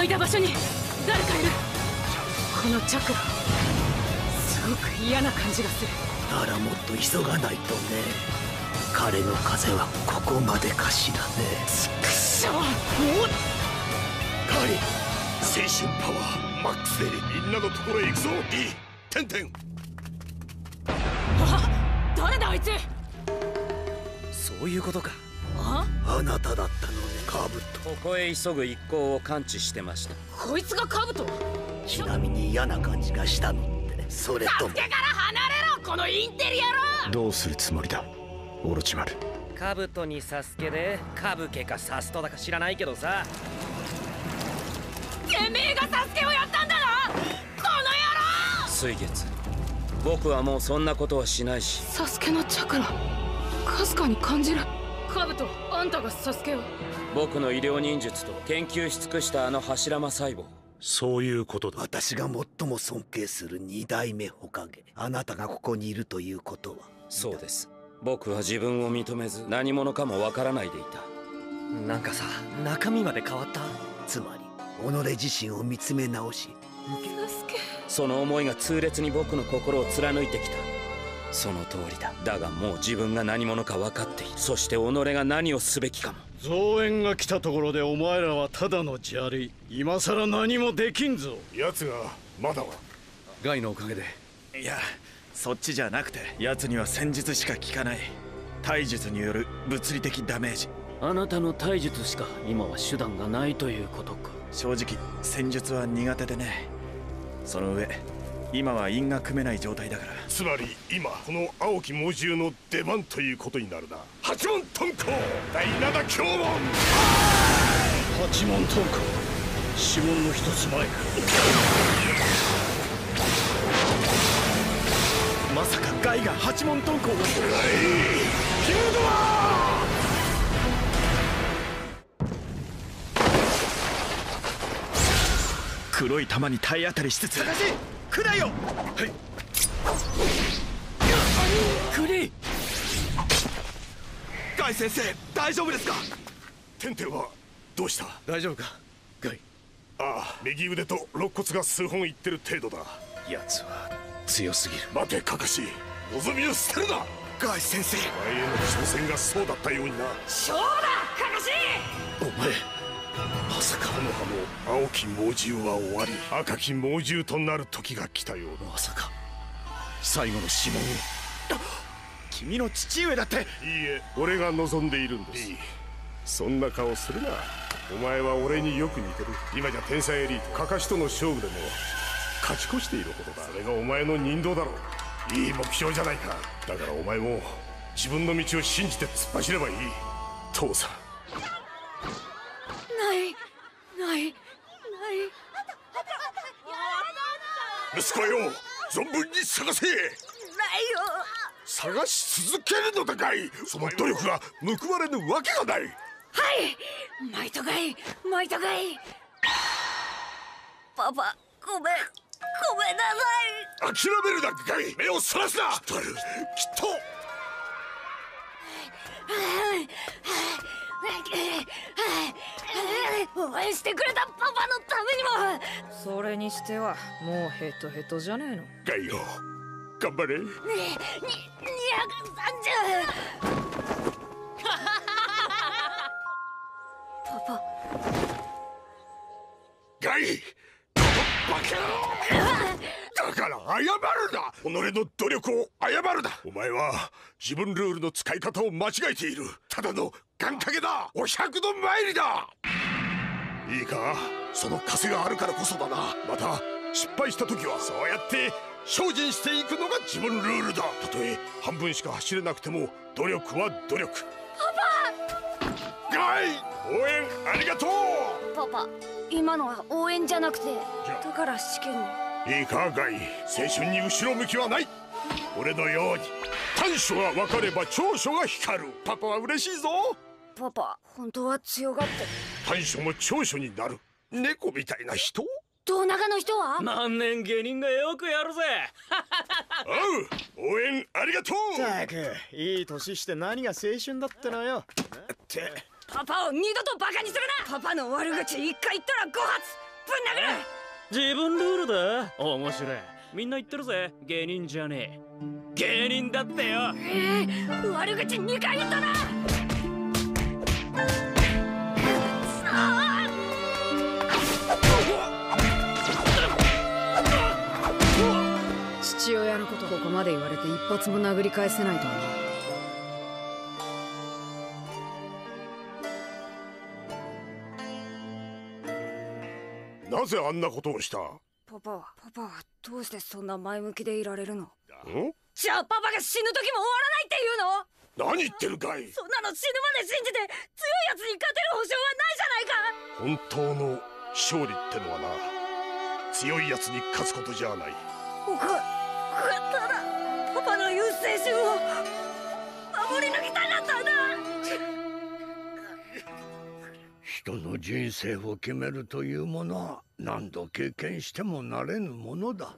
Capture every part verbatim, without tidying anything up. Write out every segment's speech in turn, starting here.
いた場所に誰かいる。このチャクラすごく嫌な感じがする。 ならもっと急がないとね。彼の風はここまでかしらね。 ちくしょう。もうカイ、青春パワーマックスでみんなのところへ行くぞ。いいテンテン。 あ、誰だあいつ。 そういうことか。 ああなただったのね、カブト。 ここへ急ぐ一行を感知してました。 こいつがカブト。 ちなみに嫌な感じがしたのって、それとも。 サスケから離れろこのインテリ野郎。 どうするつもりだオロチマル。 カブトにサスケでカブケかサストだか知らないけどさ。 てめえがサスケをやったんだなこの野郎。 水月、僕はもうそんなことはしないし。 サスケのチャクラかすかに感じる。カブト、あんたがサスケを。 僕の医療忍術と研究し尽くしたあの柱間細胞。 そういうことだ。 私が最も尊敬する二代目火影。あなたがここにいるということは。 そうです。僕は自分を認めず何者かもわからないでいた。 なんかさ、中身まで変わった。 つまり己自身を見つめ直し、 サスケ。 その思いが痛烈に僕の心を貫いてきた。その通りだ。だがもう自分が何者か分かっている。そして己が何をすべきかも。 増援が来たところでお前らはただの砂利。今さら何もできんぞ。 奴がまだは。 ガイのおかげで。 いや、そっちじゃなくて、奴には戦術しか効かない。体術による物理的ダメージ。 あなたの体術しか今は手段がないということか。 正直戦術は苦手でね。その上今は因が組めない状態だから。 つまり今この青き猛獣の出番ということになるな。八門遁甲第七教門。 八門遁甲、指紋の一つ前か。 まさかガイが八門遁甲を。 キムドラ黒い玉に体当たりしつつ。探しくらよ。はい。 クリ。 ガイ先生大丈夫ですか。 テンテンはどうした。 大丈夫かガイ。 ああ、右腕と肋骨が数本いってる程度だ。 奴は強すぎる。 待てカカシ、望みを捨てるな。 ガイ先生、 お前への挑戦がそうだったようにな。 そうだカカシ。 お前まさか。この葉の青き猛獣は終わり、赤き猛獣となる時が来たようだ。 まさか最後の指紋を。 君の父上だって。 いいえ、俺が望んでいるんです。いい、そんな顔するな。お前は俺によく似てる。今じゃ天才エリートカカシとの勝負でも勝ち越しているほどだ。それがお前の人道だろう。いい目標じゃないか。だからお前も自分の道を信じて突っ走ればいい。父さん。 ないないない。 息子よ、存分に探せ。 ないよ。 探し続けるのだかい。その努力が報われぬわけがない。 はい、マイトガイマイトガイ。パパごめんごめんなさい。 諦めるなガイ。目をそらすな。きっとある、きっと。 応援してくれたパパのためにも。 それにしてはもうヘトヘトじゃねえの。 ガイよ、頑張れ。 ねえ、ににひゃくさんじゅう。パパ。 ガイ、バカ野郎。だから謝るな。己の努力を謝るな。お前は自分ルールの使い方を間違えている。ただの願掛けだ。お百度参りだ。いいか、その枷があるからこそだな。また失敗した時はそうやって精進していくのが自分ルールだ。たとえ半分しか走れなくても努力は努力。パパ。ガイ、応援ありがとう。 パパ、今のは応援じゃなくて、だから試験に。 いいかガイ、青春に後ろ向きはない。俺のように短所が分かれば長所が光る。パパは嬉しいぞ。 パパ、本当は強がって。 短所も長所になる。猫みたいな人。 胴長の人は万年芸人がよくやるぜ。 おう、応援ありがとう。 たくいい年して何が青春だってのよ。ってパパを二度とバカにするな。パパの悪口一回言ったらご発。 殴る。 自分ルールだ。面白い。みんな言ってるぜ。芸人じゃねえ。芸人だってよ。 えー、悪口にかい言ったな。 父親のことここまで言われて一発も殴り返せないとはな。なぜあんなことをした？ パパ、パパはどうしてそんな前向きでいられるの？ ん？ じゃあパパが死ぬ時も終わらないっていうの？ 何言ってるかい？ そんなの死ぬまで信じて強いやつに勝てる保証はないじゃないか。 本当の勝利ってのはな、強いやつに勝つことじゃない。 僕はただパパの言う青春を守り抜きたかったんだ。 人の人生を決めるというものは何度経験してもなれぬものだ。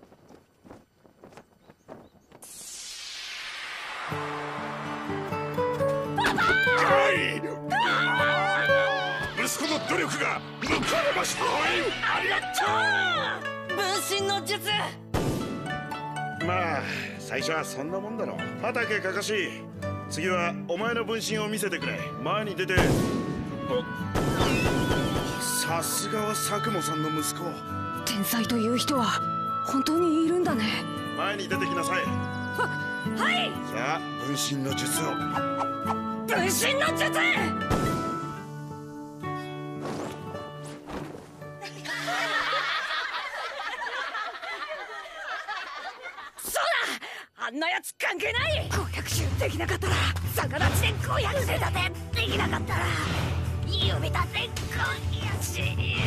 息子の努力が報われました。 ありがとう。分身の術。 まあ最初はそんなもんだろ。畑かかし、次はお前の分身を見せてくれ。前に出て。さすがは佐久間さんの息子。 天才という人は本当にいるんだね。 前に出てきなさい。 は、はい。 さあ分身の術を。 分身の術。あんなやつ関係ない。ごひゃく周できなかったら逆立ちでごひゃく周立てできなかったら指立てごひゃく周。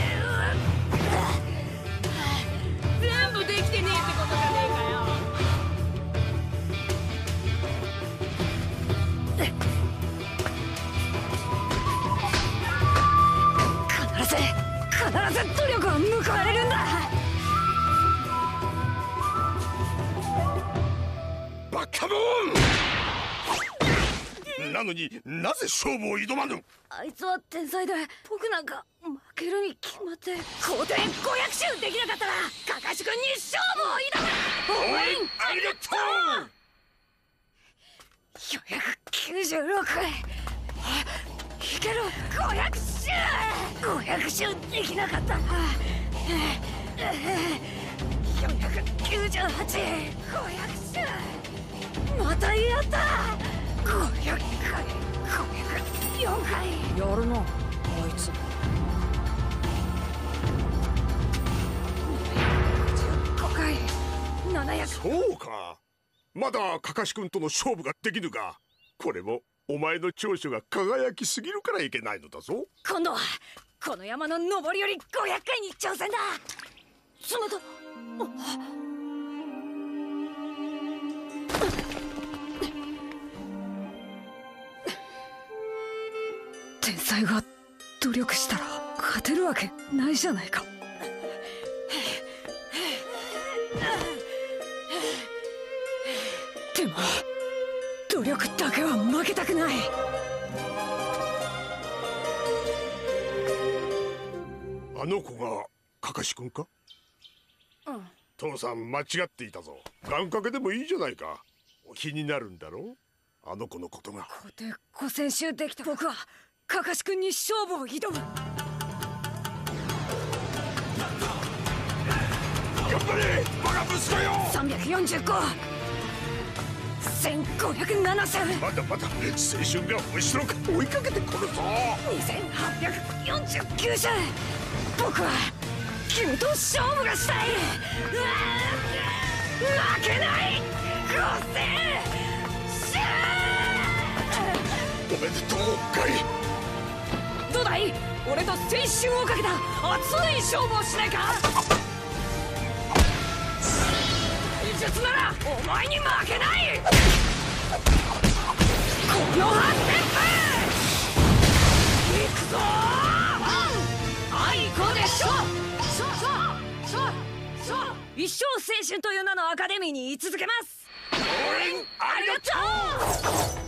全部できてねえってことじゃねえかよ。必ず必ず努力は報われるんだ。 バカモン！なのになぜ勝負を挑まぬ？ あいつは天才で僕なんか負けるに決まって。皇帝ごひゃく周できなかったらカカシ君に勝負を挑む。応援ありがとう。よんひゃくきゅうじゅうろくいける。ごひゃく周ごひゃく周できなかったらよんひゃくきゅうじゅうはちごひゃく周またやった。ごひゃっかいごひゃくよんかいやるなあいつ。 ごかいななひゃく。 そうか、まだカカシ君との勝負ができぬが、これもお前の長所が輝きすぎるからいけないのだぞ。 今度はこの山の登りよりごひゃっかいに挑戦だ。そのと天才が努力したら勝てるわけないじゃないか。でも努力だけは負けたくない。 あの子がカカシ君か？ うん。 父さん間違っていたぞ。願掛けでもいいじゃないか。お気になるんだろう、あの子のことが。 ここでごせん周できた僕はカカシ君に勝負を挑む。 頑張れ我が息子よ。 さんびゃくよんじゅうご、せんごひゃくなな周。 まだまだ青春が後ろから追いかけてくるぞ。 にせんはっぴゃくよんじゅうきゅう周。僕は君と勝負がしたい。負けないごせん周。 おめでとうガイ。 どうだい、俺と青春をかけた熱い勝負をしないか。体術ならお前に負けない。このはっせん分いくぞ。あいこでしょ。そうそうそうそう。一生青春という名のアカデミーに居続けます。応援ありがとう。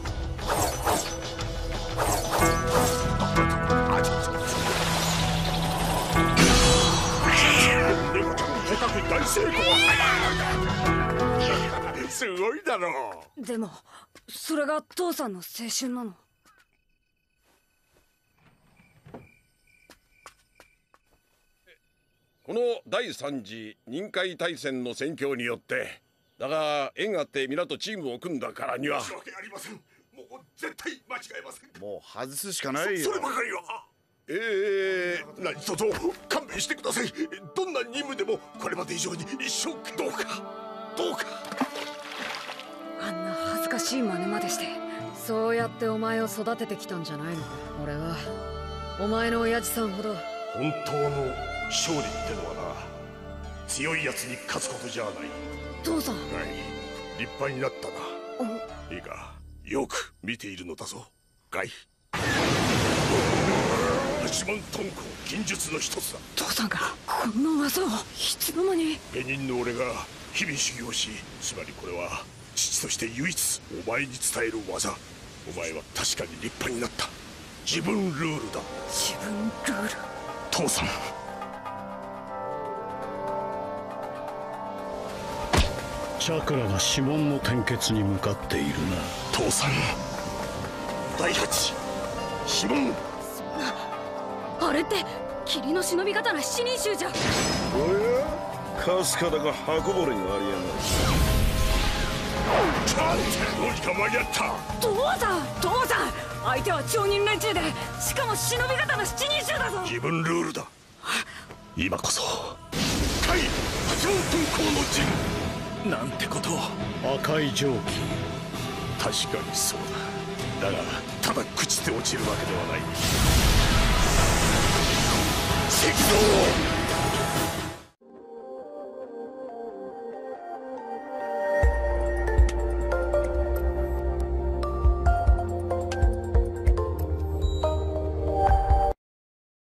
高く大成功。すごいだろう。でもそれが父さんの青春なの？ この第三次任海大戦の戦況によってだが縁あって皆とチームを組んだからには申し訳ありません。もう絶対間違えません。 もう外すしかないよ。 そればかりはええー、何卒勘弁してください。どんな任務でもこれまで以上に一生どうかどうか。 あんな恥ずかしい真似までして。 そうやってお前を育ててきたんじゃないの？俺はお前の親父さんほど。 本当の勝利ってのはな、強いやつに勝つことじゃない。 父さん。 はい、立派になったな。いいか、よく見ているのだぞガイ。八幡遁甲禁術の一つだ。 父さんがこんな技をいつの間に。 下人の俺が日々修行し、つまりこれは父として唯一お前に伝える技。お前は確かに立派になった。自分ルールだ。 自分ルール。 父さん、 チャクラが指紋の転結に向かっているな。 父さん、第八指紋。 そんな、あれって霧の忍び刀七人衆じゃ。 おや、かすかだが刃こぼれがありやがる。ちゃんとどうにか間に合った。 父さん、父さん、相手は町人連中で、しかも忍び刀七人衆だぞ。 自分ルールだ。今こそ対八幡遁甲の陣。なんてことを。 赤い蒸気。 確かにそうだ。だがただ朽ちて落ちるわけではない。石像